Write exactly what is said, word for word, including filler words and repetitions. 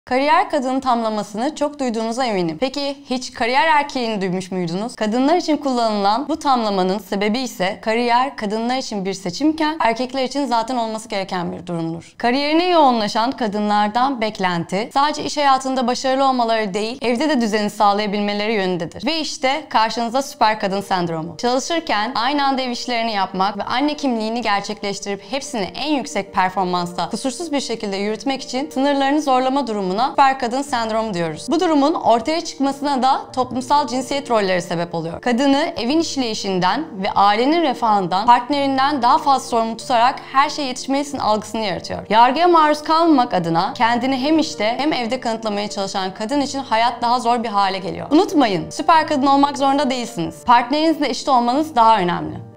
Kariyer kadını tamlamasını çok duyduğunuza eminim. Peki hiç kariyer erkeğini duymuş muydunuz? Kadınlar için kullanılan bu tamlamanın sebebi ise kariyer kadınlar için bir seçimken erkekler için zaten olması gereken bir durumdur. Kariyerine yoğunlaşan kadınlardan beklenti sadece iş hayatında başarılı olmaları değil, evde de düzeni sağlayabilmeleri yönündedir. Ve işte karşınızda süper kadın sendromu. Çalışırken aynı anda ev işlerini yapmak ve anne kimliğini gerçekleştirip hepsini en yüksek performansta kusursuz bir şekilde yürütmek için sınırlarını zorlama durumuna süper kadın sendromu diyoruz. Bu durumun ortaya çıkmasına da toplumsal cinsiyet rolleri sebep oluyor. Kadını evin işleyişinden ve ailenin refahından, partnerinden daha fazla sorumlu tutarak her şeye yetişmelisin algısını yaratıyor. Yargıya maruz kalmamak adına kendini hem işte hem evde kanıtlamaya çalışan kadın için hayat daha zor bir hale geliyor. Unutmayın, süper kadın olmak zorunda değilsiniz. Partnerinizle eşit olmanız daha önemli.